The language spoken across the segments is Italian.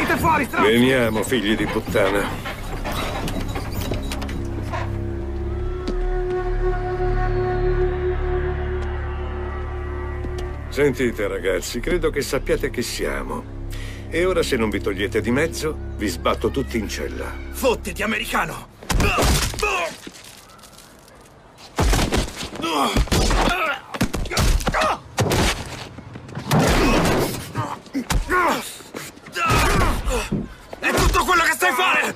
Venite fuori, stronzi! Veniamo, figli di puttana. Sentite, ragazzi, credo che sappiate chi siamo. E ora, se non vi togliete di mezzo, vi sbatto tutti in cella. Fottiti, americano! È tutto quello che sai fare!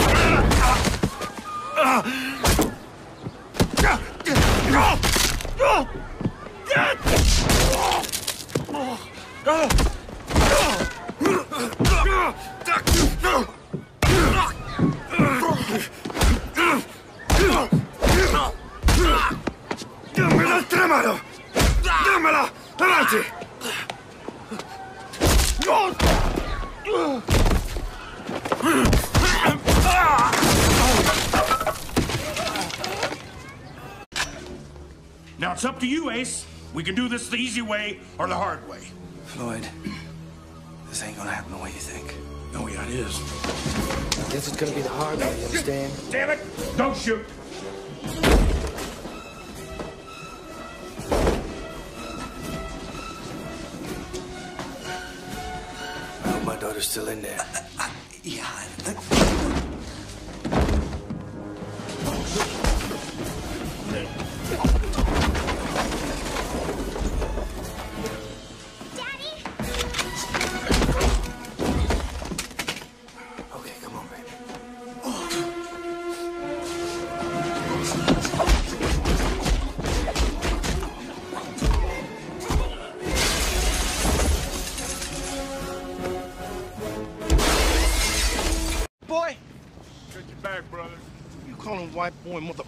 Dammi l'altra mano! Dammela! Avanti! Now it's up to you, Ace. We can do this the easy way or the hard way. Floyd, this ain't gonna happen the way you think. Oh, yeah, it is. I guess it's gonna be the hard way, you understand? Damn it! Don't shoot! I hope my daughter's still in there. Yeah. Okay, come on, baby. Boy! Get your back, brother. You call him white boy, mother...